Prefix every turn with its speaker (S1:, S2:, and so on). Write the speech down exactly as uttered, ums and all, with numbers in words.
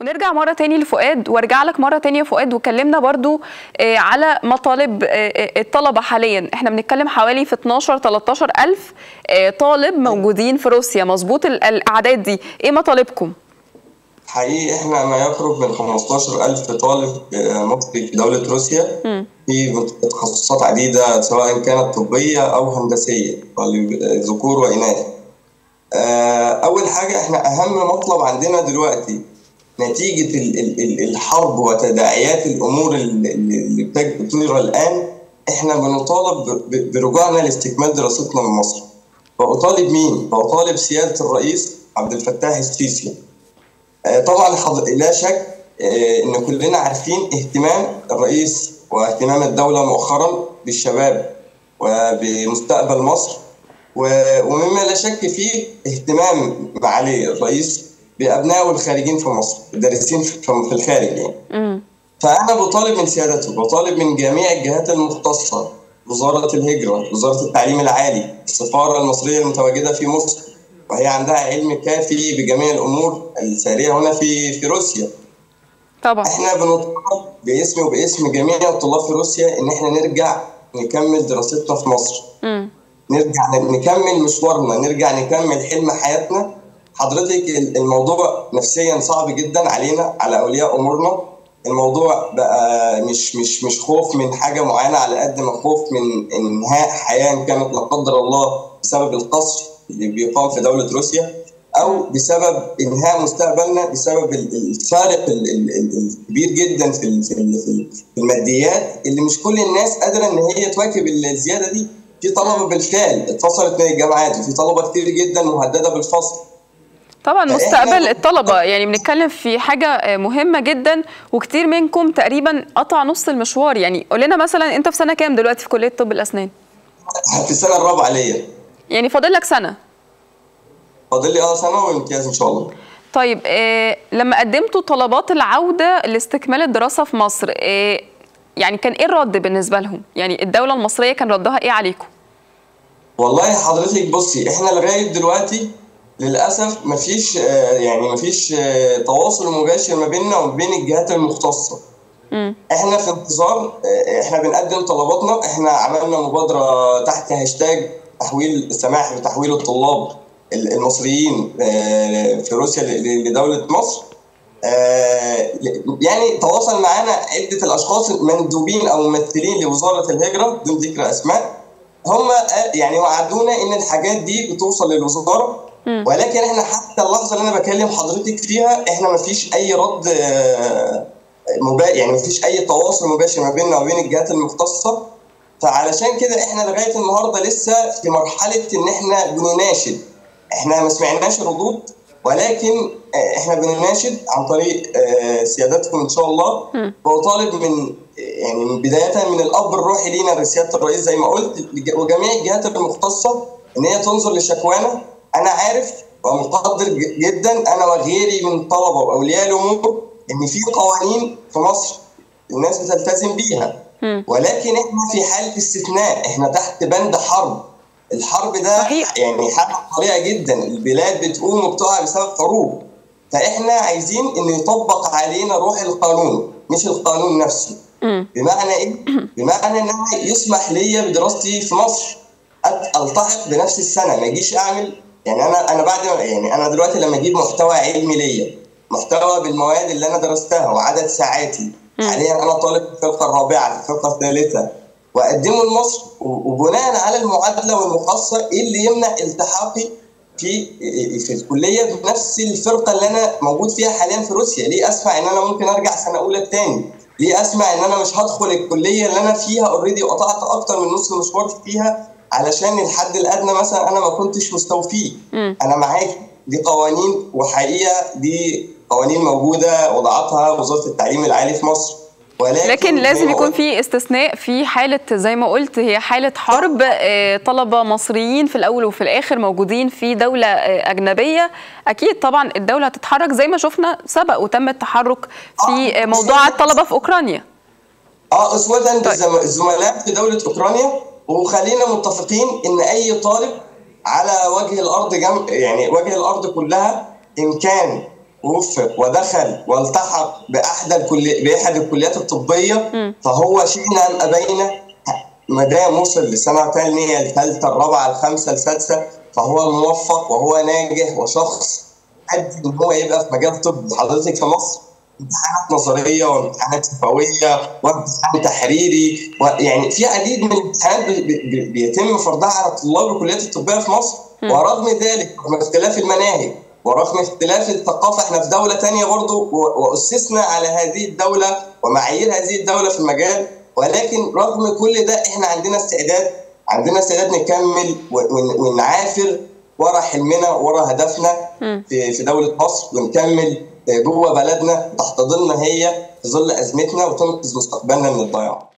S1: ونرجع مرة تاني لفؤاد، وارجع لك مرة تانية يا فؤاد، وكلمنا برضو على مطالب الطلبة حاليا. احنا بنتكلم حوالي في اتناشر تلتاشر ألف طالب موجودين في روسيا، مظبوط الأعداد دي؟ ايه مطالبكم؟
S2: حقيقي احنا ما يقرب من خمستاشر ألف طالب مصري في دولة روسيا م. في تخصصات عديدة سواء كانت طبية أو هندسية، ذكور وإناث. أول حاجة احنا أهم مطلب عندنا دلوقتي نتيجة الحرب وتداعيات الأمور اللي بتجرى الآن، احنا بنطالب برجوعنا لاستكمال دراستنا من مصر. فأطالب مين؟ فأطالب سيادة الرئيس عبد الفتاح السيسي. طبعا لا شك ان كلنا عارفين اهتمام الرئيس واهتمام الدولة مؤخرا بالشباب وبمستقبل مصر، ومما لا شك فيه اهتمام معالي الرئيس بأبنائه الخارجين في مصر، الدارسين في الخارج يعني. فأنا بطالب من سيادته، بطالب من جميع الجهات المختصة، وزارة الهجرة، وزارة التعليم العالي، السفارة المصرية المتواجدة في مصر، وهي عندها علم كافي بجميع الامور الساريه هنا في في روسيا.
S1: طبعا
S2: احنا بنطالب باسمي وباسم جميع الطلاب في روسيا ان احنا نرجع نكمل دراستنا في مصر. م. نرجع نكمل مشوارنا، نرجع نكمل حلم حياتنا. حضرتك الموضوع نفسيا صعب جدا علينا، على اولياء امورنا. الموضوع بقى مش مش مش خوف من حاجه معينه على قد ما خوف من انهاء حياه كانت لا قدر الله بسبب القصف اللي بيقام في دولة روسيا، أو بسبب إنهاء مستقبلنا بسبب الفارق الكبير جدا في في الماديات اللي مش كل الناس قادرة إن هي تواكب الزيادة دي. في طلبة بالفعل اتفصلت من الجامعات، وفي طلبة كتير جدا مهددة بالفصل.
S1: طبعا مستقبل الطلبة يعني بنتكلم في حاجة مهمة جدا، وكتير منكم تقريبا قطع نص المشوار. يعني قول لنا مثلا أنت في سنة كام دلوقتي في كلية طب الأسنان؟
S2: في السنة الرابعة ليا.
S1: يعني فاضل لك سنة؟
S2: فاضل لي اه سنة وامتياز إن شاء الله.
S1: طيب إيه لما قدمتوا طلبات العودة لاستكمال الدراسة في مصر، إيه يعني كان ايه الرد بالنسبة لهم؟ يعني الدولة المصرية كان ردها ايه عليكم؟
S2: والله حضرتك بصي، احنا لغاية دلوقتي للأسف مفيش آه يعني مفيش آه تواصل مباشر ما بيننا وبين الجهات المختصة. م. احنا في انتظار، آه احنا بنقدم طلباتنا. احنا عملنا مبادرة تحت هاشتاج تحويل السماح بتحويل الطلاب المصريين في روسيا لدولة مصر. يعني تواصل معنا عدة الأشخاص مندوبين أو ممثلين لوزارة الهجرة دون ذكر أسماء. هم يعني وعدونا إن الحاجات دي بتوصل للوزارة، ولكن إحنا حتى اللحظة اللي أنا بكلم حضرتك فيها إحنا ما فيش أي رد مباشر، يعني ما فيش أي تواصل مباشر ما بيننا وبين الجهات المختصة. فعلشان كده إحنا لغاية النهاردة لسه في مرحلة إن إحنا بنناشد. احنا ما سمعناش ردود، ولكن احنا بنناشد عن طريق سيادتكم ان شاء الله. وطالب من يعني من بدايه من الاب الروحي لينا لسياده الرئيس زي ما قلت، وجميع الجهات المختصه ان هي تنظر لشكوانا. انا عارف ومقدر جدا انا وغيري من طلبه واولياء الامور ان في قوانين في مصر الناس بتلتزم بيها، ولكن احنا في حاله استثناء، احنا تحت بند حرب. الحرب ده صحيح. يعني حاجه طريقه جدا، البلاد بتقوم وبتقع بسبب حروب. فاحنا عايزين ان يطبق علينا روح القانون مش القانون نفسه. م. بمعنى ايه؟ بمعنى ان انا يسمح لي بدراستي في مصر، التحق بنفس السنه، ما اجيش اعمل يعني انا انا بعد يعني انا دلوقتي لما اجيب محتوى علمي ليا، محتوى بالمواد اللي انا درستها وعدد ساعاتي. م. حاليا انا طالب في الفرقه الرابعه، في الفرقه الثالثه، واقدمه لمصر، وبناء على المعادله والمقاصه ايه اللي يمنع التحاقي في في الكليه بنفس الفرقه اللي انا موجود فيها حاليا في روسيا؟ ليه اسمع ان انا ممكن ارجع سنه اولى تاني؟ ليه اسمع ان انا مش هدخل الكليه اللي انا فيها اوريدي وقطعت اكتر من نص المشوار فيها علشان الحد الادنى مثلا انا ما كنتش مستوفيه؟ انا معاك، دي قوانين، وحقيقه دي قوانين موجوده وضعتها وزاره التعليم العالي في مصر.
S1: ولكن لكن لازم يكون في استثناء في حالة زي ما قلت، هي حالة حرب. طلبة مصريين في الأول وفي الآخر موجودين في دولة أجنبية، أكيد طبعا الدولة هتتحرك زي ما شفنا سبق وتم التحرك في موضوع الطلبة في أوكرانيا.
S2: اه أسودا بالزملاء في دولة أوكرانيا. وخلينا متفقين إن أي طالب على وجه الأرض جم يعني وجه الأرض كلها، إن كان ووفق ودخل والتحق باحدى الكلي... باحد الكليات الطبيه
S1: م.
S2: فهو شئنا ام ابينا ما دام وصل للسنه ثانيه الثالثه الرابعه الخامسه السادسه فهو موفق وهو ناجح وشخص قد ان هو يبقى في مجال طب. حضرتك في مصر امتحانات نظريه وامتحانات شفويه وامتحان تحريري ويعني في عديد من الامتحانات بي بي بيتم فرضها على طلاب الكليات الطبيه في مصر. م. ورغم ذلك رغم اختلاف المناهج ورغم اختلاف الثقافه احنا في دوله ثانيه برضه واسسنا على هذه الدوله ومعايير هذه الدوله في المجال، ولكن رغم كل ده احنا عندنا استعداد عندنا استعداد نكمل ونعافر ورا حلمنا ورا هدفنا في في دوله مصر ونكمل جوه بلدنا تحتضننا هي في ظل ازمتنا وتنقذ مستقبلنا من الضياع.